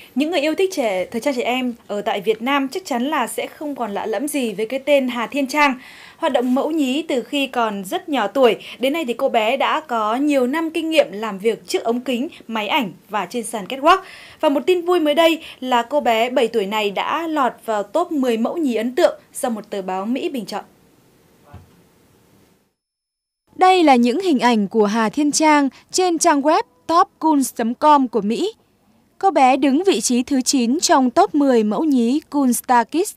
Những người yêu thích thời trang trẻ em ở tại Việt Nam chắc chắn là sẽ không còn lạ lẫm gì với cái tên Hà Thiên Trang. Hoạt động mẫu nhí từ khi còn rất nhỏ tuổi, đến nay thì cô bé đã có nhiều năm kinh nghiệm làm việc trước ống kính, máy ảnh và trên sàn catwalk. Và một tin vui mới đây là cô bé 7 tuổi này đã lọt vào top 10 mẫu nhí ấn tượng do một tờ báo Mỹ bình chọn. Đây là những hình ảnh của Hà Thiên Trang trên trang web topcool.com của Mỹ. Cô bé đứng vị trí thứ 9 trong top 10 mẫu nhí Cool Star Kids.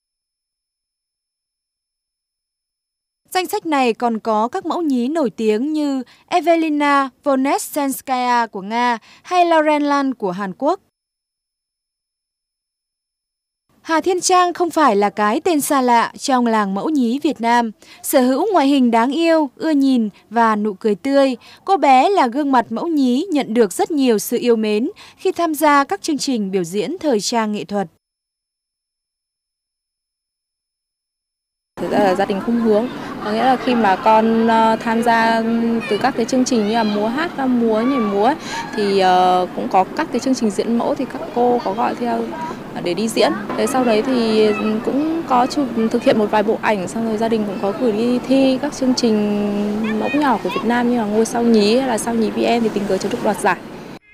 Danh sách này còn có các mẫu nhí nổi tiếng như Evelina Vonetsenskaya của Nga hay Lauren Lan của Hàn Quốc. Hà Thiên Trang không phải là cái tên xa lạ trong làng mẫu nhí Việt Nam. Sở hữu ngoại hình đáng yêu, ưa nhìn và nụ cười tươi, cô bé là gương mặt mẫu nhí nhận được rất nhiều sự yêu mến khi tham gia các chương trình biểu diễn thời trang nghệ thuật. Thực ra là gia đình không hướng, có nghĩa là khi mà con tham gia từ các cái chương trình như là múa hát, múa, nhảy múa thì cũng có các cái chương trình diễn mẫu thì các cô có gọi theo để đi diễn. Thế sau đấy thì cũng có thực hiện một vài bộ ảnh, xong rồi gia đình cũng có gửi đi thi các chương trình mẫu nhỏ của Việt Nam như là Ngôi Sao Nhí hay là Sao Nhí VN thì tình cờ được đoạt giải.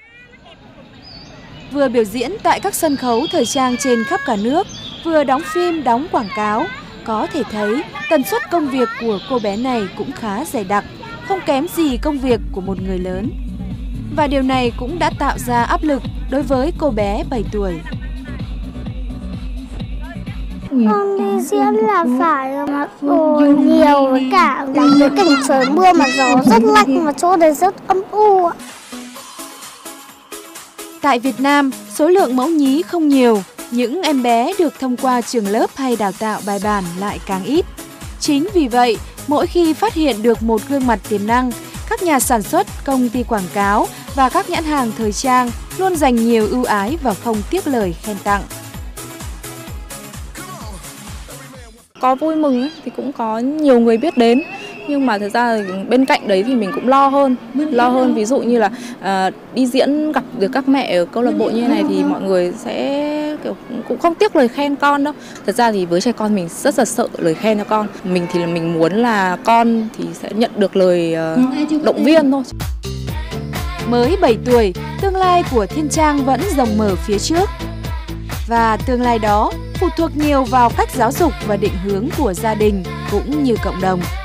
Vừa biểu diễn tại các sân khấu thời trang trên khắp cả nước, vừa đóng phim, đóng quảng cáo, có thể thấy tần suất công việc của cô bé này cũng khá dày đặc, không kém gì công việc của một người lớn. Và điều này cũng đã tạo ra áp lực đối với cô bé 7 tuổi. Con đi diễn là phải mặc đồ nhiều với cả đánh với cảnh trời mưa mà gió rất lạnh mà chỗ đấy rất âm u. Tại Việt Nam, số lượng mẫu nhí không nhiều, những em bé được thông qua trường lớp hay đào tạo bài bản lại càng ít. Chính vì vậy, mỗi khi phát hiện được một gương mặt tiềm năng, các nhà sản xuất, công ty quảng cáo và các nhãn hàng thời trang luôn dành nhiều ưu ái và không tiếc lời khen tặng. Có vui mừng thì cũng có nhiều người biết đến, nhưng mà thực ra bên cạnh đấy thì mình cũng lo hơn ví dụ như là đi diễn gặp được các mẹ ở câu lạc bộ như thế này thì mọi người sẽ kiểu cũng không tiếc lời khen con đâu. Thật ra thì với trẻ con mình rất là sợ lời khen cho con, mình thì là mình muốn là con thì sẽ nhận được lời động viên thôi. Mới 7 tuổi, tương lai của Thiên Trang vẫn rộng mở phía trước. Và tương lai đó phụ thuộc nhiều vào cách giáo dục và định hướng của gia đình cũng như cộng đồng.